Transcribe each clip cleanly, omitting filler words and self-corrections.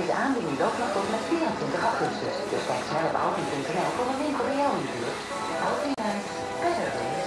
Deze aanbieding loopt nog tot en met 24 augustus. Dus kijk snel op Aldi.nl voor een winkel bij jou in de buurt. Aldi Night, better days.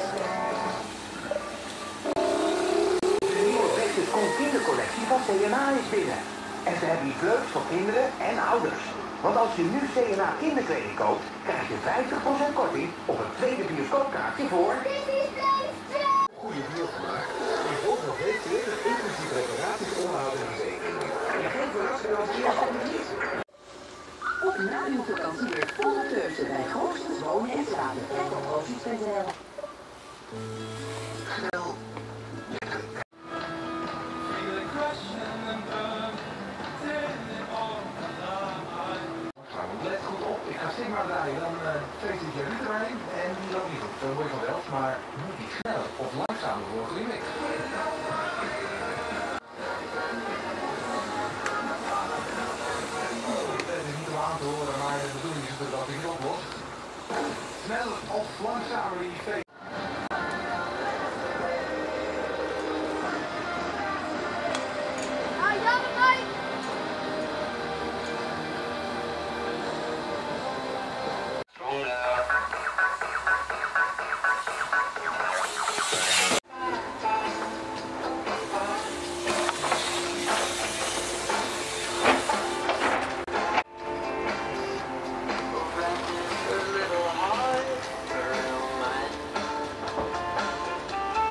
De nieuwe Brexit kindercollectie van CNA is binnen. En ze hebben iets leuks voor kinderen en ouders. Want als je nu CNA kinderkleding koopt, krijg je 50% korting op een tweede bioscoopkaartje voor... Goede deal gemaakt. Je volgt nog week 20 inclusief reparaties, onderhoud en verzekering. En geen verrassing als eerste niet. Op na uw vakantie weer volle keuze bij Hoogstens Wonen en Slapen. Kijk op hoogstens.nl. Let goed op, ik ga Stigma draaien, dan feest ik je Rieterwijn en die loopt niet goed. Dan word je van de helft, maar moet niet.